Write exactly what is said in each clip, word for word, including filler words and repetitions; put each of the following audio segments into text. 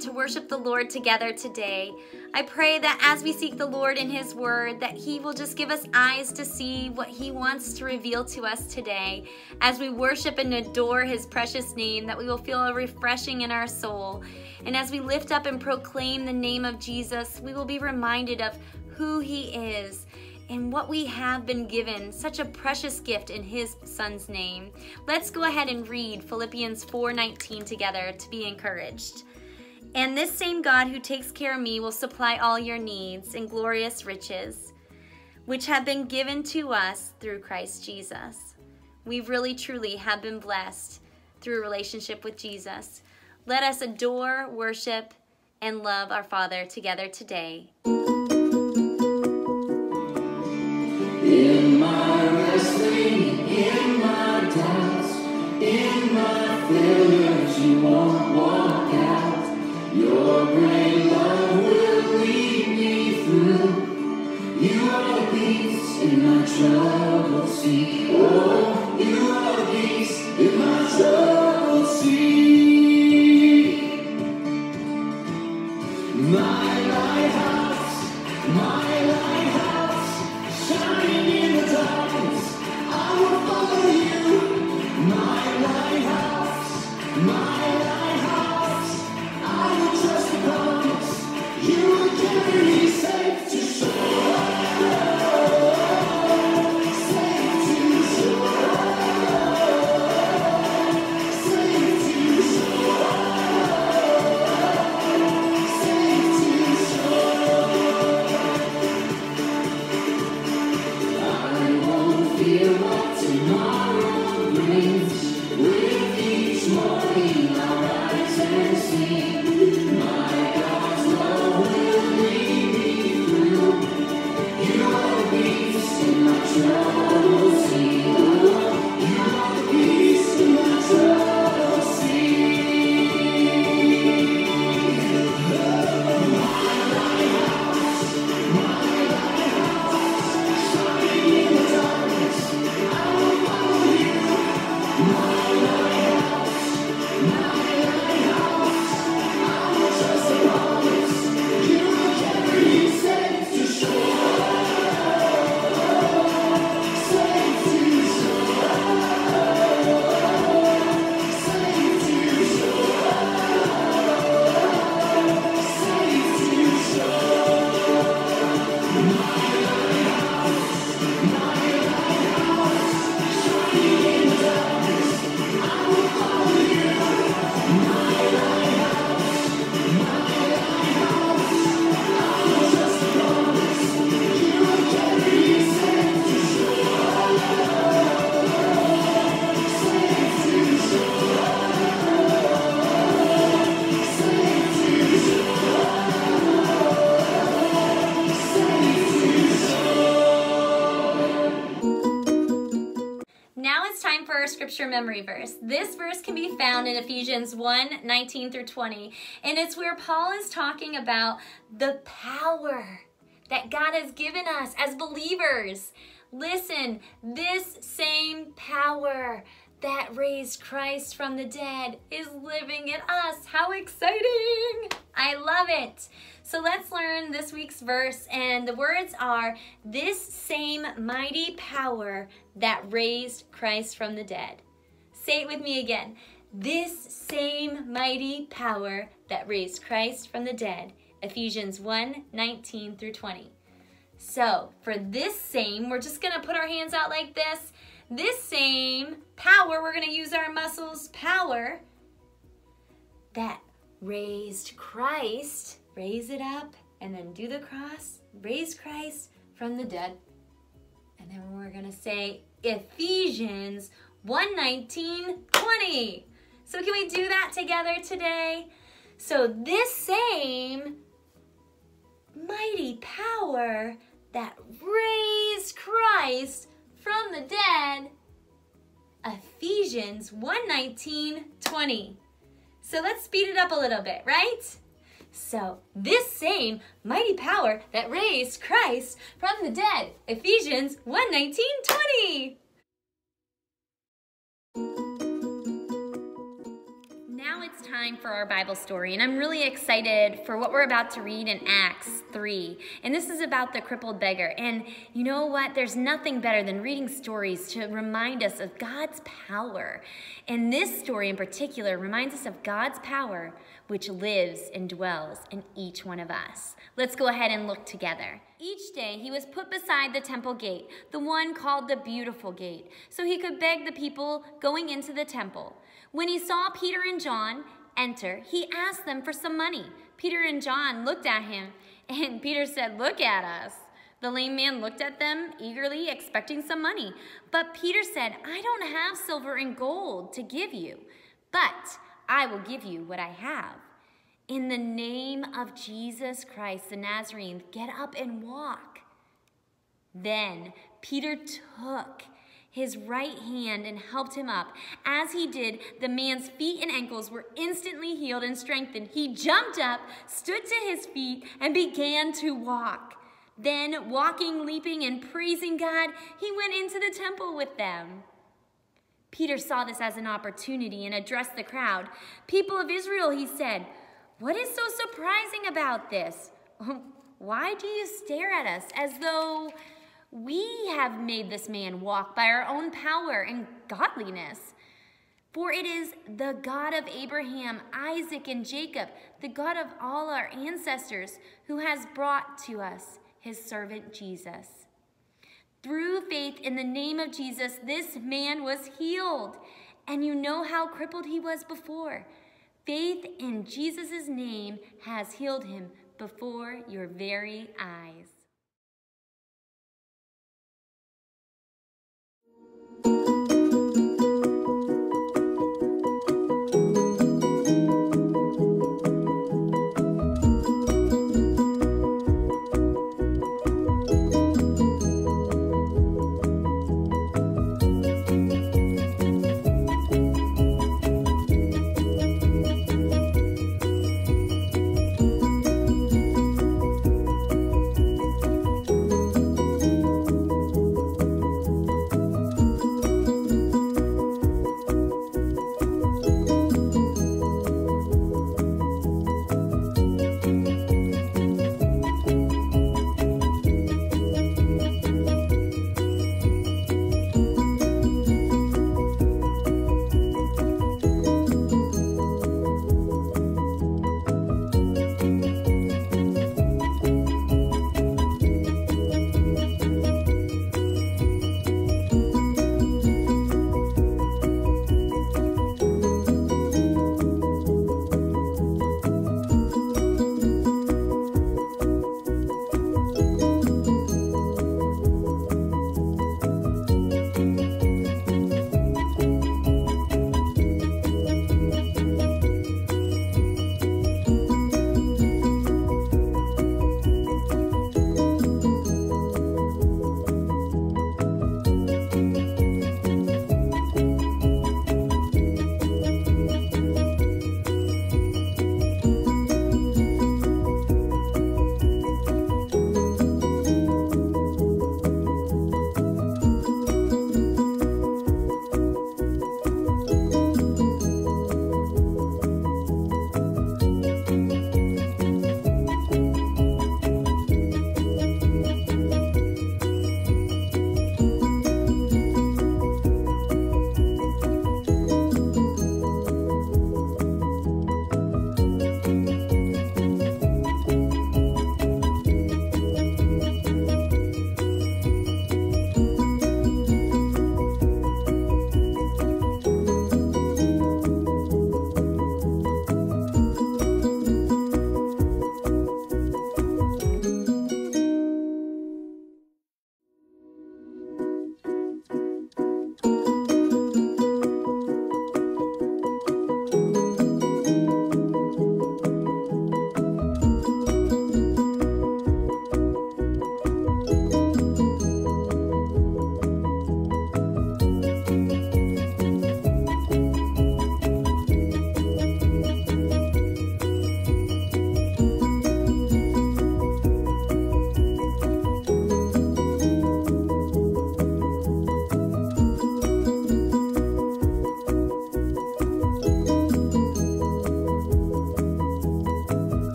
to worship the Lord together today. I pray that as we seek the Lord in His Word, that He will just give us eyes to see what He wants to reveal to us today. As we worship and adore His precious name, that we will feel a refreshing in our soul. And as we lift up and proclaim the name of Jesus, we will be reminded of who He is and what we have been given, such a precious gift in His Son's name. Let's go ahead and read Philippians four nineteen together to be encouraged. And this same God who takes care of me will supply all your needs in glorious riches, which have been given to us through Christ Jesus. We really truly have been blessed through a relationship with Jesus. Let us adore, worship, and love our Father together today. In my wrestling, in my doubts, in my failures, you won't walk out. Your great love will lead me through. You are the peace in my troubled sea. Oh, you are the peace in my troubled sea. My lighthouse, my lighthouse, shining in the darkness, I will follow you. My lighthouse, my lighthouse, I will trust the promise. You will carry me safe to shore, safe to shore, safe to shore, safe to shore. I won't fear what tomorrow brings. With each morning I'll rise and see. My God's love will lead me through. You are the peace in my troubled sea. Oh, you are the peace in my troubled sea. My lighthouse, my lighthouse, shining in the darkness, I will follow you. My lighthouse, my lighthouse, I will trust the promise. You will carry me safe to shore, safe to shore, safe to shore, safe to shore. My lighthouse, my lighthouse, shining in the darkness, I will follow you. My lighthouse, my lighthouse, I will trust the promise. You will carry me safe to shore, safe to shore, safe to shore, safe to shore. Now it's time for our scripture memory verse. This verse can be found in Ephesians one nineteen through twenty, and it's where Paul is talking about the power that God has given us as believers. Listen, this same power that raised Christ from the dead is living in us. How exciting! I love it. So let's learn this week's verse, and the words are, this same mighty power that raised Christ from the dead. Say it with me again. This same mighty power that raised Christ from the dead. Ephesians one nineteen through twenty. So for this same, we're just going to put our hands out like this. This same power, we're going to use our muscles, power that raised Christ. Raise it up and then do the cross. Raise Christ from the dead. And then we're going to say Ephesians one nineteen twenty. So can we do that together today? So this same mighty power that raised Christ from the dead, Ephesians one nineteen twenty. So let's speed it up a little bit, right? So this same mighty power that raised Christ from the dead, Ephesians one nineteen twenty. Now it's time time for our Bible story, and I'm really excited for what we're about to read in Acts three. And this is about the crippled beggar. And you know what? There's nothing better than reading stories to remind us of God's power. And this story in particular reminds us of God's power, which lives and dwells in each one of us. Let's go ahead and look together. Each day he was put beside the temple gate, the one called the Beautiful Gate, so he could beg the people going into the temple. When he saw Peter and John enter, he asked them for some money. Peter and John looked at him, and Peter said, "Look at us." The lame man looked at them eagerly, expecting some money. But Peter said, "I don't have silver and gold to give you, but I will give you what I have. In the name of Jesus Christ, the Nazarene, get up and walk." Then Peter took his right hand and helped him up. As he did, the man's feet and ankles were instantly healed and strengthened. He jumped up, stood to his feet, and began to walk. Then, walking, leaping, and praising God, he went into the temple with them. Peter saw this as an opportunity and addressed the crowd. "People of Israel," he said, "what is so surprising about this? Why do you stare at us as though we have made this man walk by our own power and godliness? For it is the God of Abraham, Isaac, and Jacob, the God of all our ancestors, who has brought to us his servant Jesus. Through faith in the name of Jesus, this man was healed. And you know how crippled he was before. Faith in Jesus' name has healed him before your very eyes."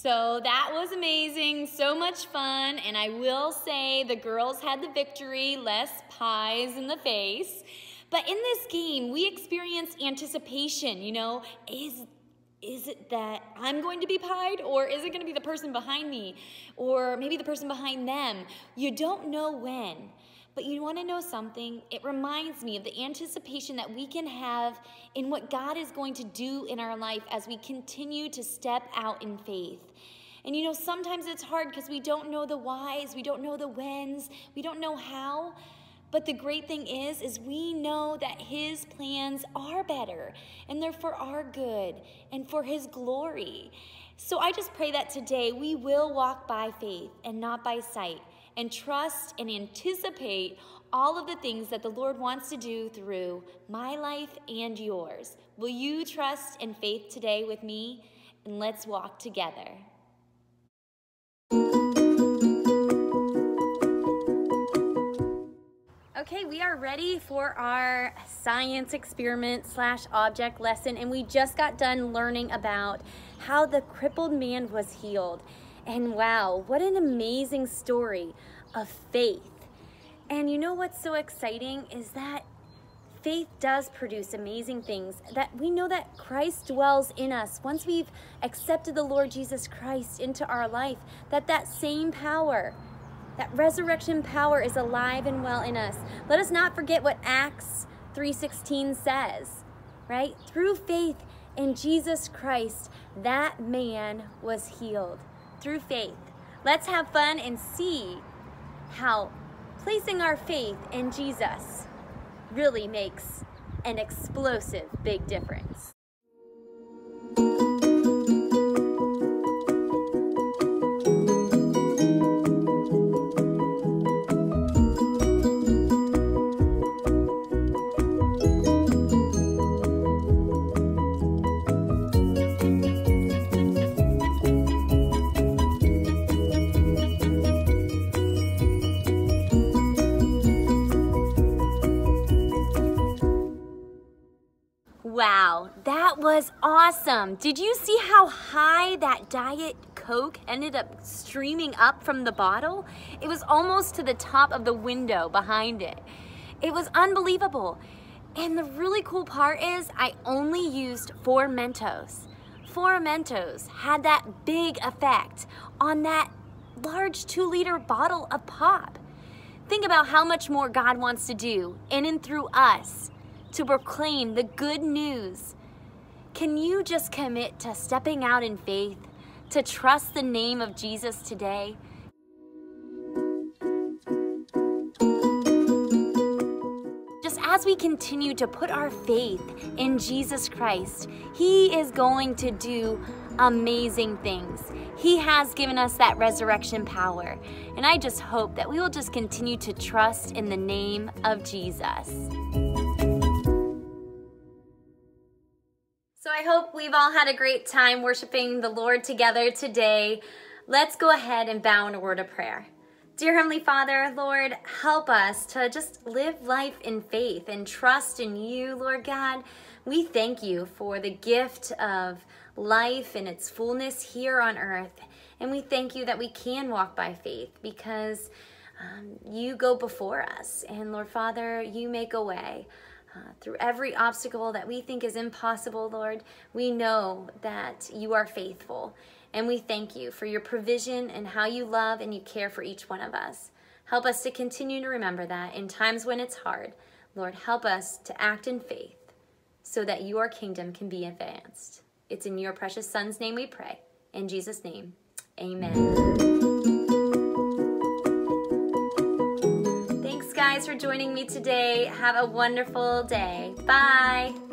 So that was amazing, so much fun, and I will say the girls had the victory, less pies in the face. But in this game, we experienced anticipation, you know, is Is it that I'm going to be pied, or is it going to be the person behind me, or maybe the person behind them? You don't know when, but you want to know something? It reminds me of the anticipation that we can have in what God is going to do in our life as we continue to step out in faith. And you know, sometimes it's hard because we don't know the whys, we don't know the whens, we don't know how. But the great thing is, is we know that his plans are better, and they're for our good and for his glory. So I just pray that today we will walk by faith and not by sight, and trust and anticipate all of the things that the Lord wants to do through my life and yours. Will you trust and faith today with me? And let's walk together. Okay, we are ready for our science experiment slash object lesson, and we just got done learning about how the crippled man was healed. And wow, what an amazing story of faith. And you know what's so exciting is that faith does produce amazing things, that we know that Christ dwells in us. Once we've accepted the Lord Jesus Christ into our life, that that same power, that resurrection power is alive and well in us. Let us not forget what Acts three sixteen says, right? Through faith in Jesus Christ, that man was healed. Through faith. Let's have fun and see how placing our faith in Jesus really makes an explosive big difference. Wow, that was awesome. Did you see how high that Diet Coke ended up streaming up from the bottle? It was almost to the top of the window behind it. It was unbelievable. And the really cool part is I only used four Mentos. Four Mentos had that big effect on that large two liter bottle of pop. Think about how much more God wants to do in and through us to proclaim the good news. Can you just commit to stepping out in faith, to trust the name of Jesus today? Just as we continue to put our faith in Jesus Christ, he is going to do amazing things. He has given us that resurrection power. And I just hope that we will just continue to trust in the name of Jesus. So I hope we've all had a great time worshiping the Lord together today. Let's go ahead and bow in a word of prayer. Dear Heavenly Father, Lord, help us to just live life in faith and trust in you, Lord God. We thank you for the gift of life in its fullness here on earth. And we thank you that we can walk by faith because um, you go before us. And Lord Father, you make a way. Uh, through every obstacle that we think is impossible, Lord, we know that you are faithful. And we thank you for your provision and how you love and you care for each one of us. Help us to continue to remember that in times when it's hard. Lord, help us to act in faith so that your kingdom can be advanced. It's in your precious Son's name we pray. In Jesus' name, amen. Thanks, guys, for joining me today. Have a wonderful day. Bye.